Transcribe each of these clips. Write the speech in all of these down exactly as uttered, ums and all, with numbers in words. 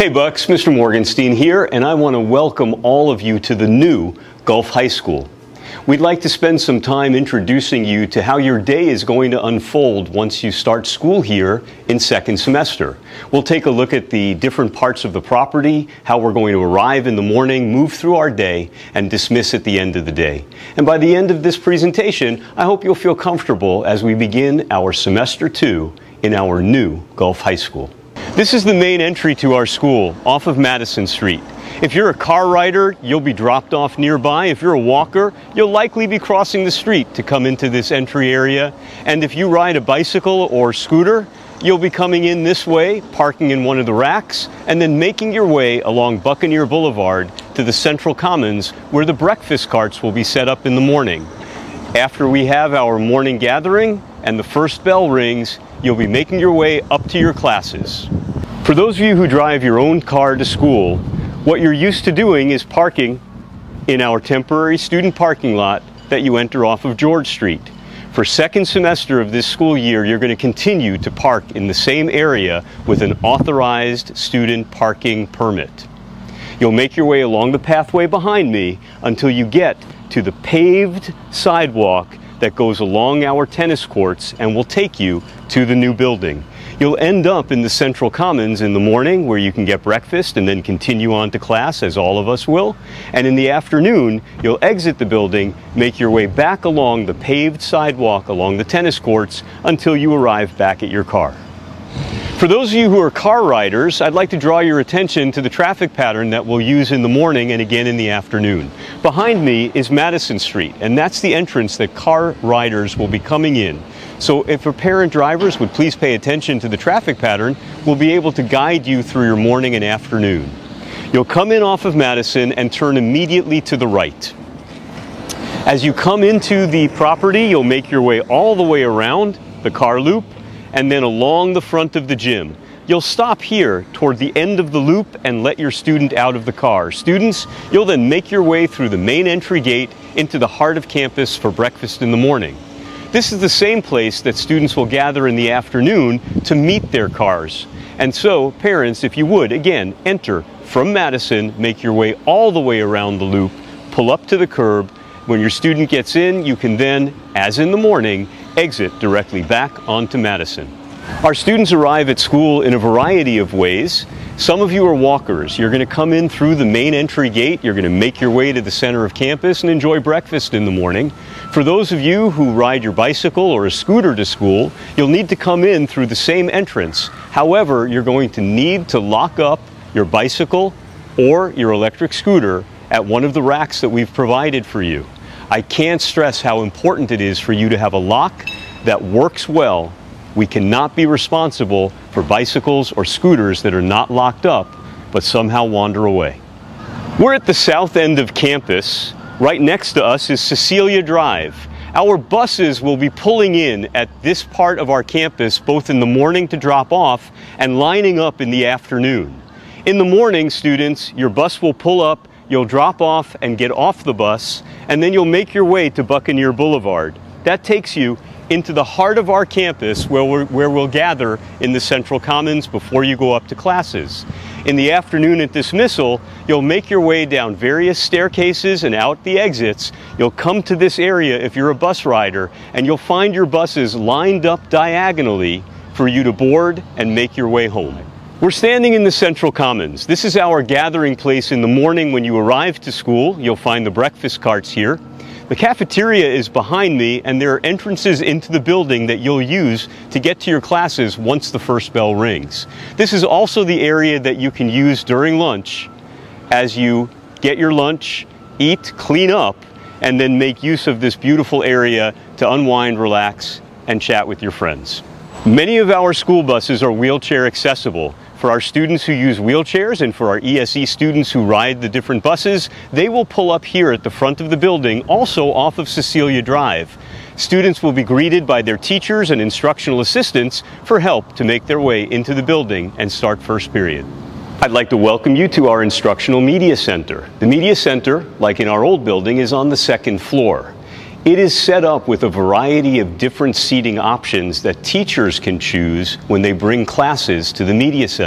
Hey Bucks, Mister Morgenstein here, and I want to welcome all of you to the new Gulf High School. We'd like to spend some time introducing you to how your day is going to unfold once you start school here in second semester. We'll take a look at the different parts of the property, how we're going to arrive in the morning, move through our day, and dismiss at the end of the day. And by the end of this presentation, I hope you'll feel comfortable as we begin our semester two in our new Gulf High School. This is the main entry to our school off of Madison Street. If you're a car rider, you'll be dropped off nearby. If you're a walker, you'll likely be crossing the street to come into this entry area. And if you ride a bicycle or scooter, you'll be coming in this way, parking in one of the racks, and then making your way along Buccaneer Boulevard to the Central Commons, where the breakfast carts will be set up in the morning. After we have our morning gathering and the first bell rings, you'll be making your way up to your classes. For those of you who drive your own car to school, what you're used to doing is parking in our temporary student parking lot that you enter off of George Street. For second semester of this school year, you're going to continue to park in the same area with an authorized student parking permit. You'll make your way along the pathway behind me until you get to the paved sidewalk that goes along our tennis courts and will take you to the new building. You'll end up in the Central Commons in the morning, where you can get breakfast and then continue on to class, as all of us will. And in the afternoon, you'll exit the building, make your way back along the paved sidewalk along the tennis courts until you arrive back at your car. For those of you who are car riders, I'd like to draw your attention to the traffic pattern that we'll use in the morning and again in the afternoon. Behind me is Madison Street, and that's the entrance that car riders will be coming in. So if our parent drivers would please pay attention to the traffic pattern, we'll be able to guide you through your morning and afternoon. You'll come in off of Madison and turn immediately to the right. As you come into the property, you'll make your way all the way around the car loop and then along the front of the gym. You'll stop here toward the end of the loop and let your student out of the car. Students, you'll then make your way through the main entry gate into the heart of campus for breakfast in the morning. This is the same place that students will gather in the afternoon to meet their cars. And so, parents, if you would, again, enter from Madison, make your way all the way around the loop, pull up to the curb. When your student gets in, you can then, as in the morning, exit directly back onto Madison. Our students arrive at school in a variety of ways. Some of you are walkers. You're going to come in through the main entry gate. You're going to make your way to the center of campus and enjoy breakfast in the morning. For those of you who ride your bicycle or a scooter to school, you'll need to come in through the same entrance. However, you're going to need to lock up your bicycle or your electric scooter at one of the racks that we've provided for you. I can't stress how important it is for you to have a lock that works well. We cannot be responsible for bicycles or scooters that are not locked up but somehow wander away. We're at the south end of campus. Right next to us is Cecilia Drive. Our buses will be pulling in at this part of our campus both in the morning to drop off and lining up in the afternoon. In the morning, students, your bus will pull up, you'll drop off and get off the bus, and then you'll make your way to Buccaneer Boulevard. That takes you into the heart of our campus where, we're, where we'll gather in the Central Commons before you go up to classes. In the afternoon at dismissal, you'll make your way down various staircases and out the exits. You'll come to this area if you're a bus rider, and you'll find your buses lined up diagonally for you to board and make your way home. We're standing in the Central Commons. This is our gathering place in the morning when you arrive to school. You'll find the breakfast carts here. The cafeteria is behind me, and there are entrances into the building that you'll use to get to your classes once the first bell rings. This is also the area that you can use during lunch as you get your lunch, eat, clean up, and then make use of this beautiful area to unwind, relax, and chat with your friends. Many of our school buses are wheelchair accessible. For our students who use wheelchairs and for our E S E students who ride the different buses, they will pull up here at the front of the building, also off of Cecilia Drive. Students will be greeted by their teachers and instructional assistants for help to make their way into the building and start first period. I'd like to welcome you to our Instructional Media Center. The Media Center, like in our old building, is on the second floor. It is set up with a variety of different seating options that teachers can choose when they bring classes to the Media Center.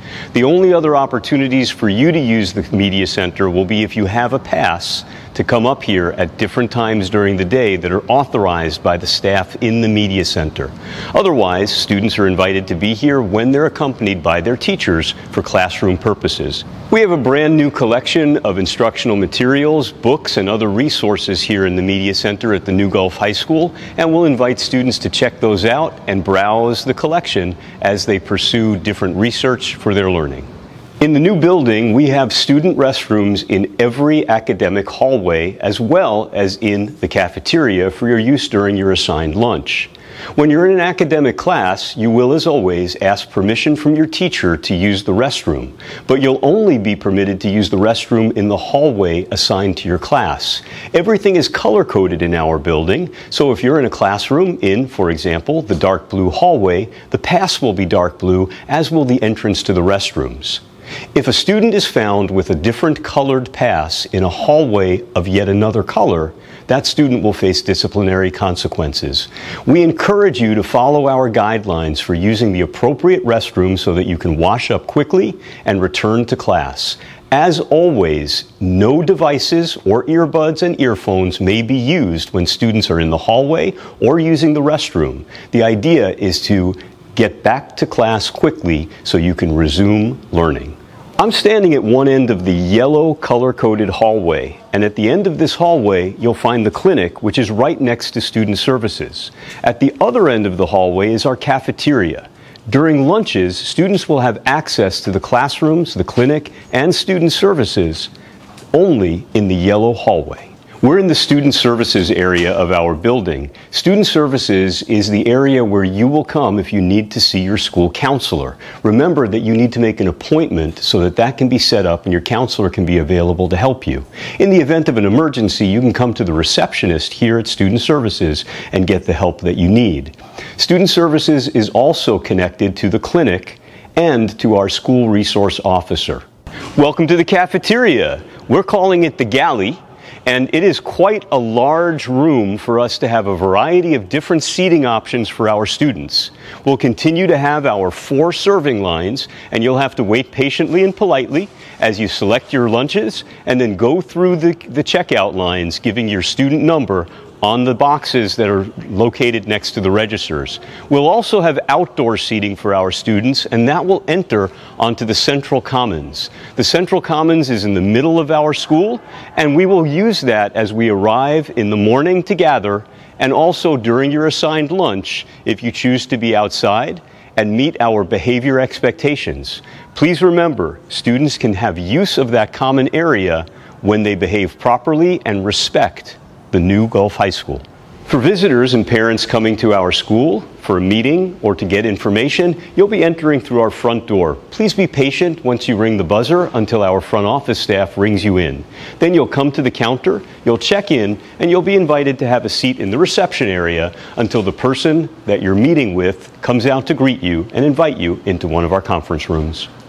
The only other opportunities for you to use the Media Center will be if you have a pass to come up here at different times during the day that are authorized by the staff in the Media Center. Otherwise, students are invited to be here when they're accompanied by their teachers for classroom purposes. We have a brand new collection of instructional materials, books, and other resources here in the Media Center at the New Gulf High School, and we'll invite students to check those out and browse the collection as they pursue different research for their learning. In the new building, we have student restrooms in every academic hallway as well as in the cafeteria for your use during your assigned lunch. When you're in an academic class, you will, as always, ask permission from your teacher to use the restroom, but you'll only be permitted to use the restroom in the hallway assigned to your class. Everything is color-coded in our building, so if you're in a classroom in, for example, the dark blue hallway, the pass will be dark blue, as will the entrance to the restrooms. If a student is found with a different colored pass in a hallway of yet another color, that student will face disciplinary consequences. We encourage you to follow our guidelines for using the appropriate restroom so that you can wash up quickly and return to class. As always, no devices or earbuds and earphones may be used when students are in the hallway or using the restroom. The idea is to get back to class quickly so you can resume learning. I'm standing at one end of the yellow color-coded hallway, and at the end of this hallway you'll find the clinic, which is right next to student services. At the other end of the hallway is our cafeteria. During lunches, students will have access to the classrooms, the clinic, and student services only in the yellow hallway. We're in the Student Services area of our building. Student Services is the area where you will come if you need to see your school counselor. Remember that you need to make an appointment so that that can be set up and your counselor can be available to help you. In the event of an emergency, you can come to the receptionist here at Student Services and get the help that you need. Student Services is also connected to the clinic and to our school resource officer. Welcome to the cafeteria. We're calling it the galley. And it is quite a large room for us to have a variety of different seating options for our students. We'll continue to have our four serving lines, and you'll have to wait patiently and politely as you select your lunches and then go through the, the checkout lines, giving your student number on the boxes that are located next to the registers. We'll also have outdoor seating for our students, and that will enter onto the Central Commons. The Central Commons is in the middle of our school, and we will use that as we arrive in the morning to gather, and also during your assigned lunch if you choose to be outside and meet our behavior expectations. Please remember, students can have use of that common area when they behave properly and respect the New Gulf High School. For visitors and parents coming to our school for a meeting or to get information, you'll be entering through our front door. Please be patient once you ring the buzzer until our front office staff rings you in. Then you'll come to the counter, you'll check in, and you'll be invited to have a seat in the reception area until the person that you're meeting with comes out to greet you and invite you into one of our conference rooms.